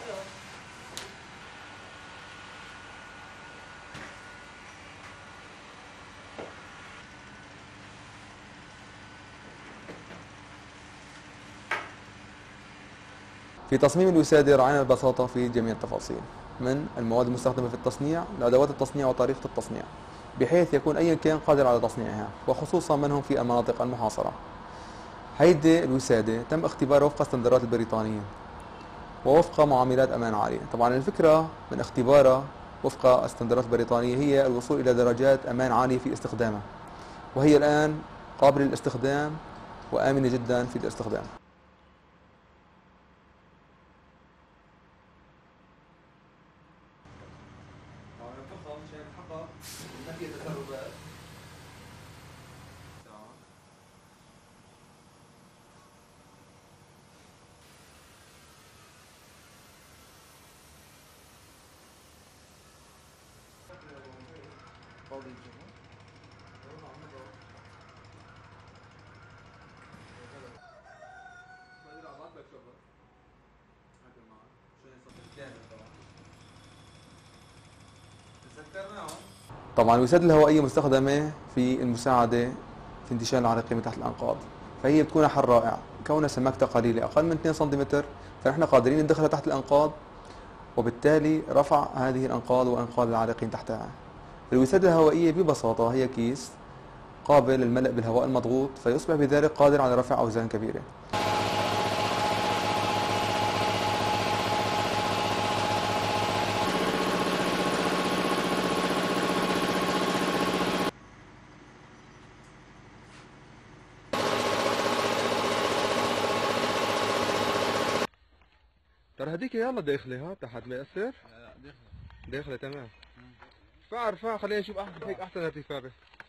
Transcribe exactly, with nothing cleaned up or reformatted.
في تصميم الوسادة راعينا البساطة في جميع التفاصيل، من المواد المستخدمة في التصنيع لأدوات التصنيع وطريقة التصنيع، بحيث يكون أي كان قادر على تصنيعها، وخصوصا من هم في المناطق المحاصرة. هيدي الوسادة تم اختبارها وفق الستاندرات البريطانية ووفق معاملات أمان عالية. طبعا الفكرة من اختبارها وفق الستاندرات البريطانية هي الوصول إلى درجات أمان عالية في استخدامها، وهي الآن قابلة للاستخدام وآمنة جدا في الاستخدام. طبعا الفخم عشان يتحقق ما في تسربات. تمام. فاضي الجمهور. طبعا الوسادة الهوائية مستخدمة في المساعدة في انتشال العراقيل من تحت الأنقاض، فهي بتكون حل رائع كونها سماكتها قليلة أقل من اثنين سنتيمتر، فنحن قادرين ندخلها تحت الأنقاض وبالتالي رفع هذه الأنقاض وإنقاذ العراقيل تحتها. الوسادة الهوائية ببساطة هي كيس قابل للملء بالهواء المضغوط، فيصبح بذلك قادر على رفع أوزان كبيرة. ترى هذيك يلا داخله ها تحت ما يأثر؟ لا لا داخل. داخله تمام. فارفع خلينا نشوف احسن هيك احسن ارتفاع.